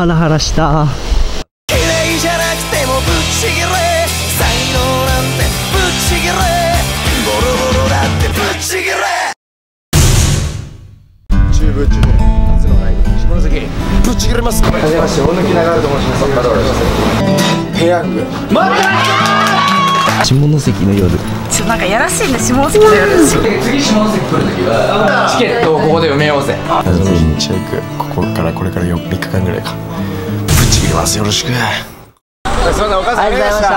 ハラハラした。 綺麗じゃなくてもぶっちぎれ、才能なんてぶっちぎれ、ボロボロだってぶっちぎれ。中部地方初のライブ、下関ぶっちぎれます。はじめまして、大貫長と申します。ペヤング下関の夜。 なんかやらしいね、下関の夜。 次下関来るときはチケットをここで埋めようぜ。 チェック、ここからこれから3日間ぐらいか。ぶっちぎります。よろしく。そんなお母さんありがとうございました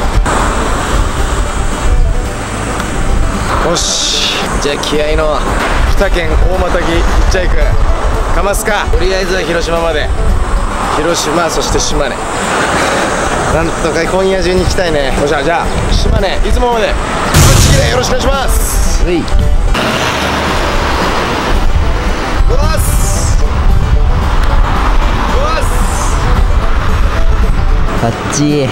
。よし、じゃあ気合の2県大股木いっちゃいくかますか。とりあえずは広島まで。広島、そして島根。なんとか今夜中に行きたいね。よっしゃ、じゃあ島根いつもまでぶっちぎりよろしくお願いします。うい、うわっす、うわっす。 あっち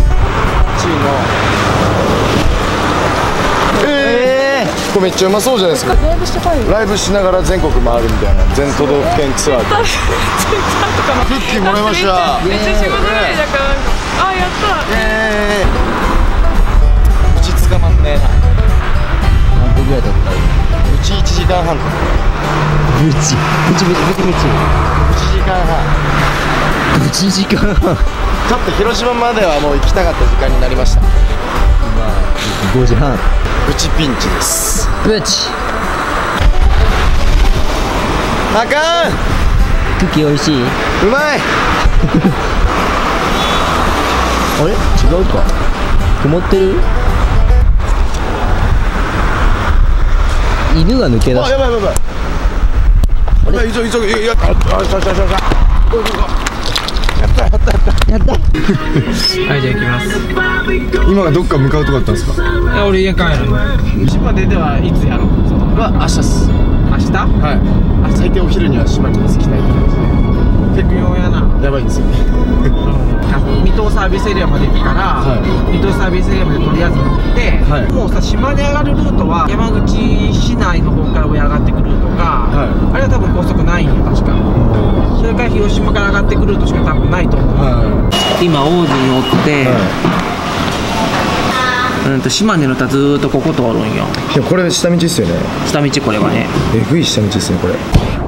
これめっちゃうまそうじゃないですか。ライブしながら全国回るみたいな全都道府県ツアーで。クッキーもらいました。 めっちゃ仕事でだから、あ、やった。 うち捕まんねえな。 何分ぐらいだった？ うち1時間半。 ブチ1 時間半。 1時間半。 ちょっと広島まではもう行きたかった時間になりました。 今5時半。 ブチピンチです。 ブチ。 あかん。 クッキー美味しい？ うまい。 あれ違うか。曇ってる？犬が抜け出した。 あ、やばいやばいやばい。あれ、急げ、やった。やったはい、じゃあ行きます。 今がどっか向かうとこだったんですか？ 俺家帰るの。島出てはいつやろう？ は明日っす。 明日？ はい。最低お昼には島に着きたいと思いますね。 微妙やな。 やばいんですよ。 水戸サービスエリアまで行くから、水戸サービスエリアまでとりあえず乗って、もうさ、島に上がるルートは山口市内の方から上上がってくるルートか、あれは多分高速ないんよ、確か。それから広島から上がってくるルートしか多分ないと思う。今王子に乗って、島根のたずーっとここ通るんよ。 いや、これ下道っすよね。 下道、これはね。 えぐい下道っすね、これ。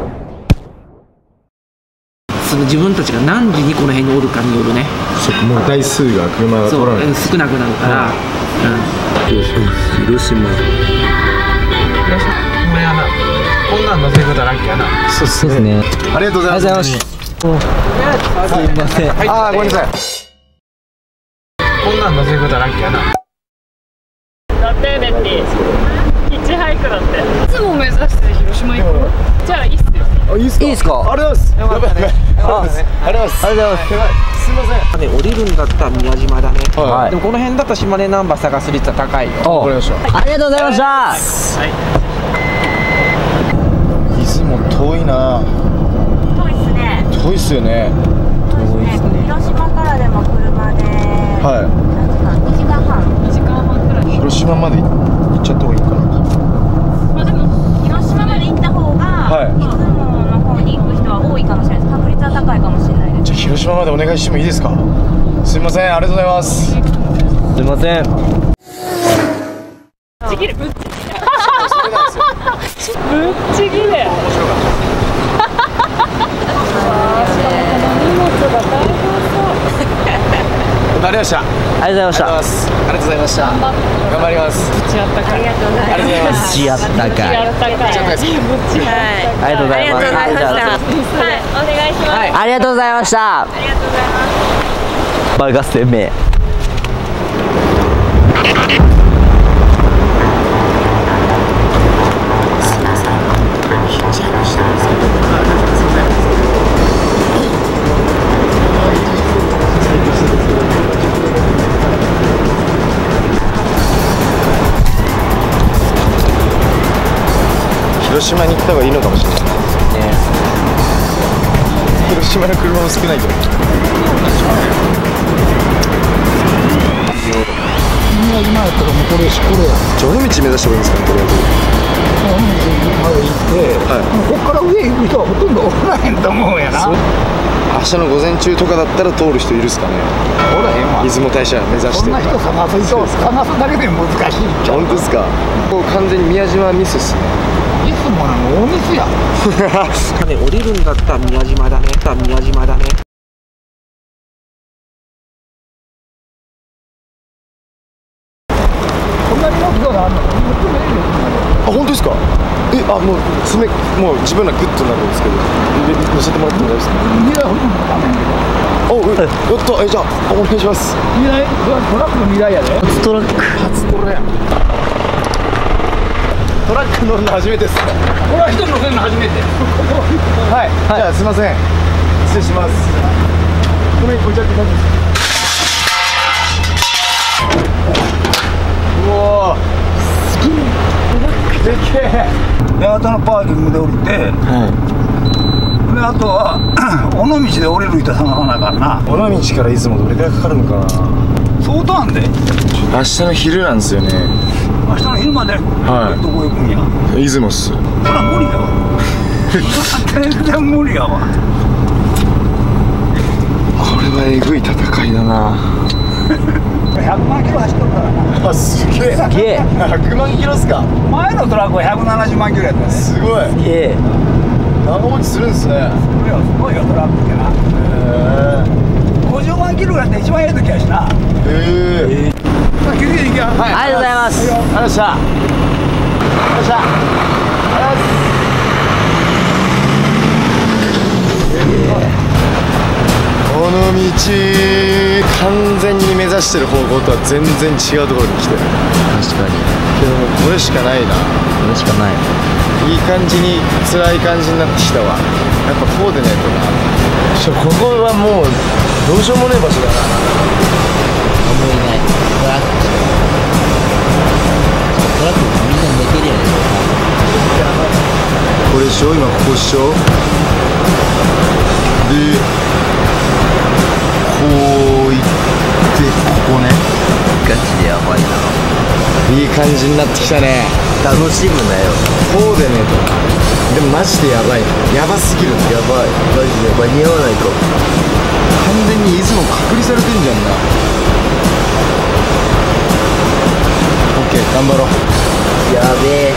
その自分たちが何時にこの辺におるかによるね。 もう台数が車が通らない。 少なくなるから。 広島やな。こんなんのせるだらけやな。 そうっすね。ありがとうございます。 すいません。 ああ、ごめんなさい。 こんなんのせるだらけやな。 だってねってヒッチハイクだって。いつも目指して広島行くの？じゃあいいっすよ。 あ、いいっすか？いいっすか？ありがとうございます。やばい。ありがとうございます。すいません。 降りるんだったら宮島だね。でもこの辺だったら島根ナンバー探す率は高いよ。 わかりました。 ありがとうございました。 出雲遠いな。 遠いっすね。 遠いっすよね。 広島からでも車で2時間半。2時間半くらい。 広島まで行っちゃった方がいいかな。 まあでも広島まで行った方が出雲の方に行く人は多いかもしれないです。確率は高いかもしれないです。 じゃあ広島までお願いしてもいいですか？すいません、ありがとうございます。 すいません。 ぶっちぎれ。ぶっちぎれ。 ありがとうございました。 ありがとうございました。 ありがとうございました。頑張ります。 ぶちあったかい。ありがとうございます。 ありがとうございます。 ぶちあったかい。 ぶちあったかい。 ありがとうございます。 はい、お願いします。 ありがとうございました。 ありがとうございます。 バカ攻め。 広島に行った方がいいのかもしれないね。広島の車も少ないけど。 今やったらもうこれしこれや。 尾道目指した方がいいんですかね、とりあえず。 尾道まで行って、ここから上行く人はほとんどおらへんと思うんやな。 あ、 日の午前中とかだったら通る人いるっすかね。 おらへんわ。 出雲大社目指してるそんな人探すだけで難しいんちゃう。 本当ですか。こう完全に宮島ミスっすね。 いつも大ミスや。 ね、降りるんだったら宮島だね。宮島だね。 こんなに大きさがあるの。 あ、本当ですか。もう爪もう自分らグッとなるんですけど、乗せてもらっても大丈夫ですか。 未来ほとんどダメんけど。 お、やった。じゃあお願いします。 未来トラックの未来やで。 初トラック。 初トラや。トラック乗るの初めてですね。 俺は一人乗せるの初めて。 はい。じゃあすいません。失礼します。ごめん、置いちゃって大丈夫ですか。うわー。でけえ。 八幡のパーキングで降りて、であとは尾道で降りる人探さなあかんな。 尾道から出雲どれくらいかかるのかな。 相当あんで。 明日の昼なんですよね。 明日の昼まで、 はいどこ行くんや。 出雲っす。 これは無理だわ。全然無理やわ。 これはえぐい戦いだな。 100万キロ走っとるからな。 あ、すげえ。100万キロっすか。 前のトラックは170万キロやったね。 すごい。長持ちするんですね。 すごいよトラックってな。50万キロぐらいって一番ええ時やしな。気づいていきや。 はい、 ありがとうございます。 ありがとうございました。ありがとうございました。この道完全に目指してる方向とは全然違うところに来てる。 確かに。 けどもこれしかないな。 これしかない。 いい感じに辛い感じになってきたわ。やっぱこうでねえとな。ここはもうどうしようもねえ場所だな。 何もいない。トラックしかない。トラックみんな寝てるやね。 これでしょ、今ここでしょ。でこう行ってここね。 ガチでやばいな。 いい感じになってきたね。 楽しむなよ。 こうでねえとな。でもマジでやばいな。やばすぎるな。 やばい。マジで間に合わないかも。 完全に出雲隔離されてんじゃんな。オッケー、頑張ろう。 やべえ。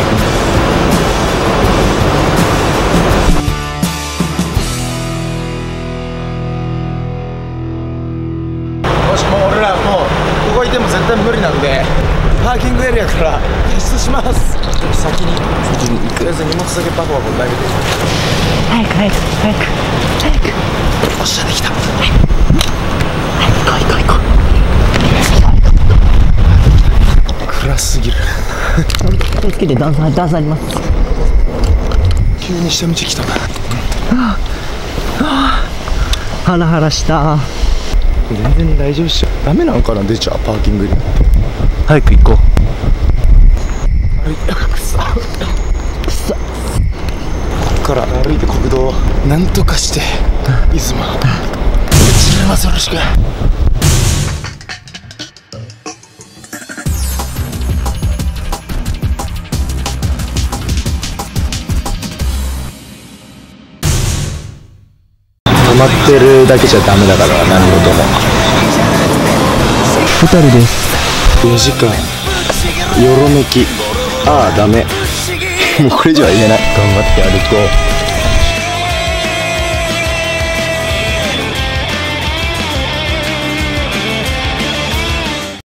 もしもう俺らもうここいても絶対無理なんで、パーキングエリアから脱出します。先に行く。とりあえず荷物だけバコバコ投げて。 早く。 おっしゃ、できた。 行こう。 暗すぎる。 気をつけて、段差あります。 急に下道来たな。 ハラハラした。 全然大丈夫っしょ。ダメなんかな、出ちゃうパーキングに。 早く行こう。 くそ。こっから歩いて国道なんとかして出雲閉めます。よろしく。止まってるだけじゃダメだから何事も。 ホタルです。 4時間よろめき。ああダメ。もうこれ以上は言えない。 頑張って歩こう。